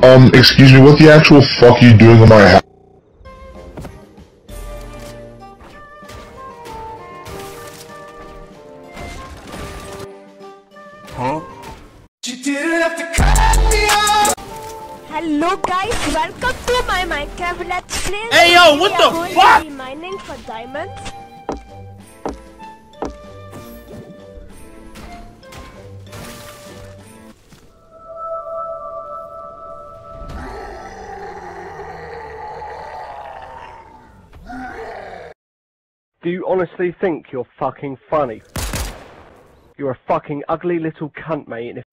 Excuse me, what the actual fuck are you doing in my house? Huh? You didn't have to cut me off. Hello guys, welcome to my Minecraft Let's Play. Hey yo, what the fuck? We are mining for diamonds. Do you honestly think you're fucking funny? You're a fucking ugly little cunt, mate, and if